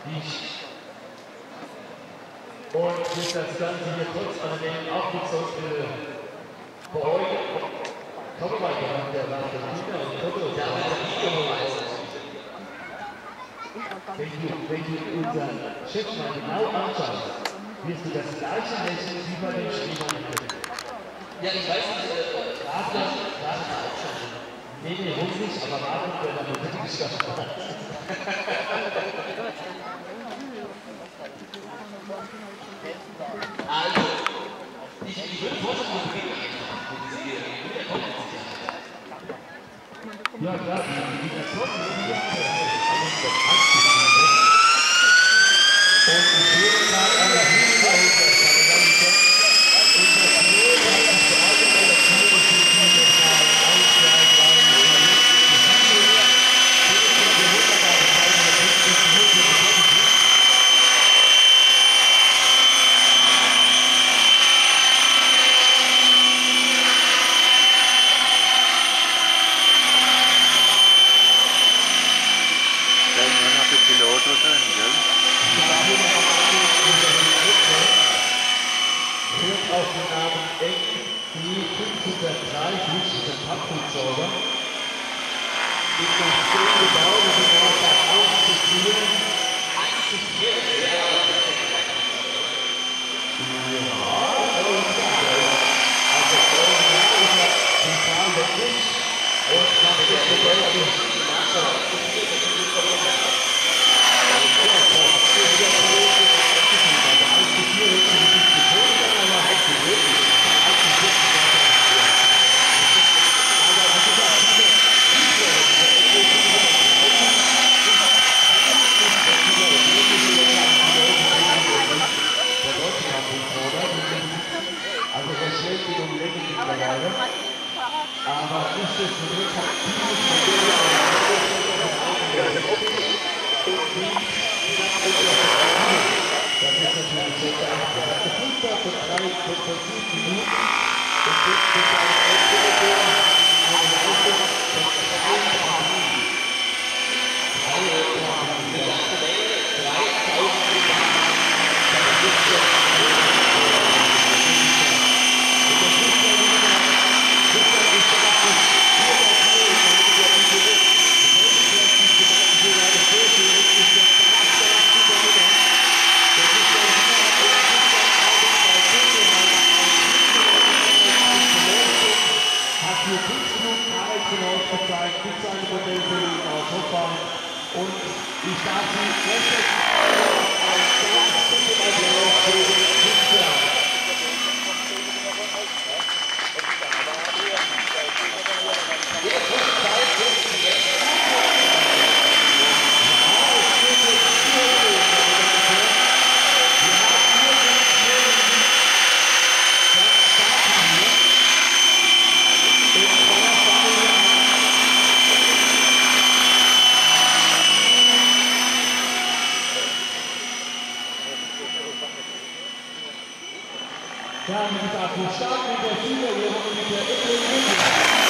Und bis das Ganze hier trotz alledem auch nicht so für euch. Komm mal, der nach dem Kinder und Foto, der hat das nicht gemacht. Wenn du unseren Chef mal genau anschaust, wirst du das gleiche Lächeln wie bei den Spielern haben. Ja, ich weiß nicht, Warte, nee, ruhig nicht, aber warte, wer da wirklich geschafft hat. also, ich würde vorstellen, wir beginnen einfach mit dieser Idee. Der kommt jetzt nicht. Ja, klar, die Personen, die und ich würde mal eine Hilfe aussetzen. Unser Pilot hat sich für alle Redakteure für die nochmal 1, 2, 3, 4, Pilot drin, gell? Führt auf den Namen MD530, der Pappflugzeuger. Ist noch 10 gebaut und sind auch da auszuführen. Also original ist er total wirklich und macht das bedeutet. Also Verschlechtern und Länge mittlerweile. Aber nichtsdestotrotz hat dieses Modell das ist natürlich sehr geil. Er hat eine Flugzeit von 5 Minuten und jetzt mit seinem Endmotor eine Leistung von 3,3. Gezeigt, mit seinem Modellkollegen aus Hoffmann und ich darf Sie herzlich einen ganz guten Applaus für den Künstler. Ja, wie gesagt, wir starten mit der Sieger, wir haben mit der Ecke.